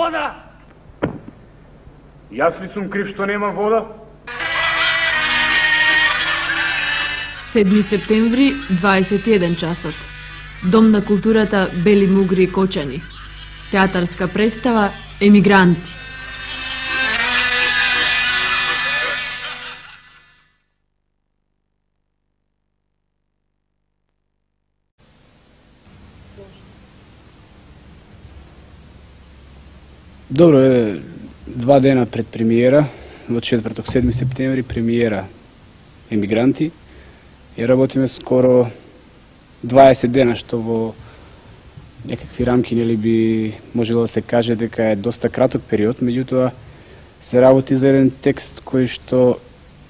Вода! Јас ли сум крив што нема вода? 7 септември, 21 часот. Дом на културата Бели Мугри и Кочани. Театарска представа Емигранти. Добро е, 2 дена пред премиера, во четврток 7 септември, премиера Емигранти. И работиме скоро 20 дена, што во некакви рамки нели би можело да се каже дека е доста краток период, меѓутоа се работи за еден текст кој што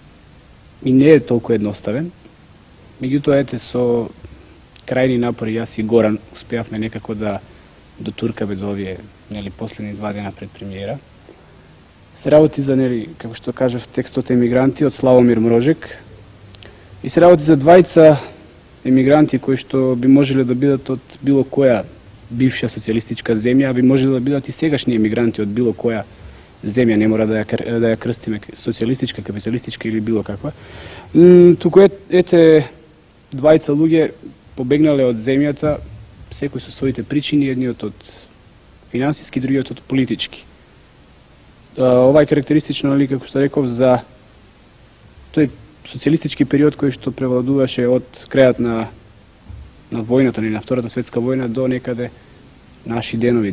и не е толку едноставен. Меѓутоа ете со крајни напори јас и Горан успеавме некако да дотуркаме до овие нели последни 2 дена пред премиера. Се работи за нели како што кажав текстот Емигранти од Славомир Мрожек. И се работи за двајца емигранти кои што би можеле да бидат од било која бивша социјалистичка земја, а би можеле да бидат и сегашни емигранти од било која земја, не мора да ја крстиме социјалистичка, капиталистичка или било каква. Туку ете двајца луѓе побегнале од земјата, секој со своите причини, едниот од финансиски, другиот од политички. Ова е карактеристично, нали, како што реков, за тој социјалистички период кој што превладуваше од крајот на војната, на Втората светска војна до некаде наши денови,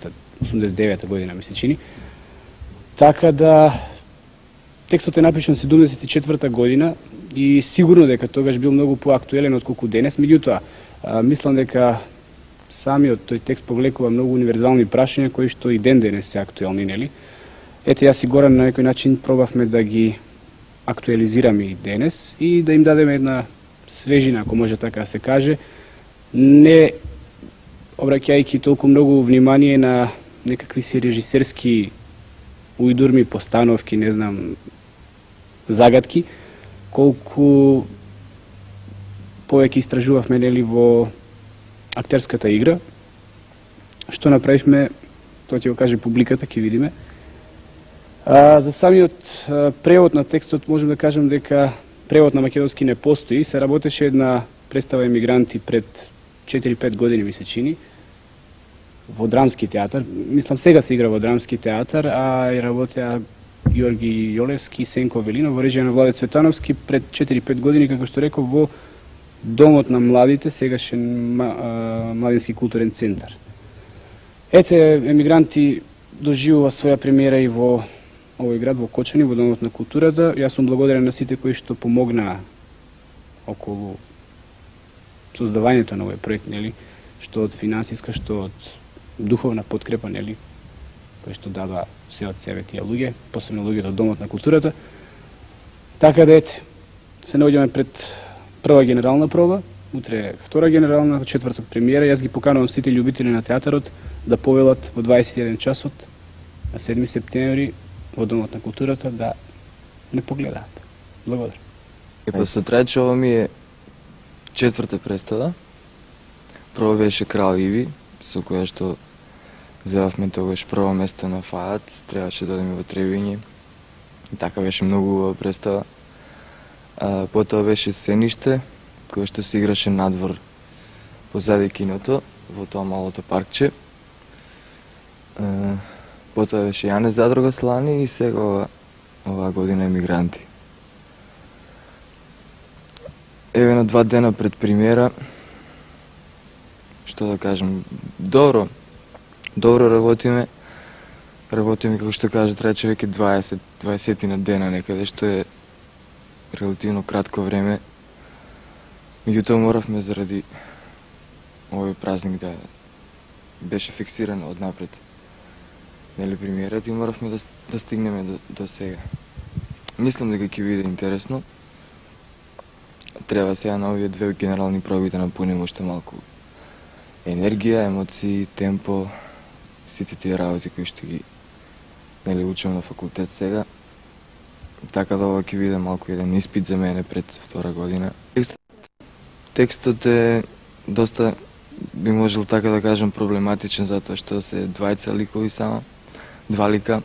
89 година ми се чини. Така да текстот е напишан 74 година и сигурно дека тогаш бил многу поактуелен отколку денес, меѓутоа мислам дека самиот тој текст повлекува многу универзални прашања кои што и ден денес се актуелни, нели? Ете, јас и Горан на некој начин пробавме да ги актуализираме и денес и да им дадеме една свежина, ако може така да се каже, не обраќајќи толку многу внимание на некакви си режисерски ујдурми, постановки, не знам, загадки, колку повеќе истражувавме нели во актерската игра. Што направивме, тоа ќе го каже публиката, ќе видиме. За самиот превод на текстот можем да кажем дека превод на македонски не постои. Се работеше една представа Емигранти пред 4-5 години, ми се чини, во Драмски театар. Мислам, сега се игра во Драмски театар, а и работеа Јорги Јолевски и Сенко Велинов во режија на Владе Цветановски пред 4-5 години, како што реков, во Домот на младите, сегашен Младински културен центар. Ете, Емигранти доживува своја премиера и во овој град, во Кочани, во Домот на културата. Јас сум благодарен на сите кои што помогнаа околу создавањето на овој проект, нели, што од финансиска, што од духовна подкрепа, нели, кои што дадоа се од себе тие луѓе, посебно луѓето од Домот на културата. Така да ете, се наоѓаме пред прва генерална проба, утре е втора генерална, во четврток премиера. Јас ги поканувам сите љубители на театарот да повелат во 21 часот на 7 септември во Домот на културата да не погледаат. Благодарам. Па се трајче, ова ми е четврта представа. Прво беше Крал Иви, со која што земавме тогаш прво место на ФААТ, требаше да одиме во Требиње. Така беше многу убава представа. Потоа беше Сениште, кој што се играше надвор позади киното, во тоа малото паркче. Потоа беше Јане Задруга Слани и сега оваа година Емигранти. Еве на 2 дена пред премиера, што да кажем, добро работиме. Работиме, како што кажа, траче веќе 20 на дена некаде, што е релативно кратко време. Меѓутоа моравме заради овој празник да беше фиксиран однапред, нели, премиерата, и моравме да стигнеме до сега. Мислам дека ќе биде интересно. Треба сега на овие 2 генерални проби да напунеме уште малку енергија, емоции, темпо, сите тие работи кои што ги, нели, учам на факултет сега. Така да ова ќе биде малку еден испит за мене пред втора година. Текстот е доста, би можел така да кажем, проблематичен, затоа што се двајца ликови само. два лика.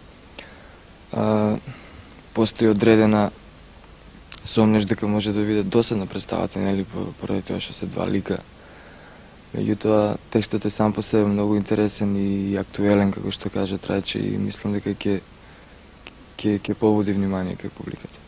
Постои одредена сомнеш дека може да биде досадна представата, нели, поради тоа што се два лика. Меѓутоа, текстот е сам по себе многу интересен и актуелен, како што кажа Трајче, и мислам дека ќе побуди внимание кај публиката.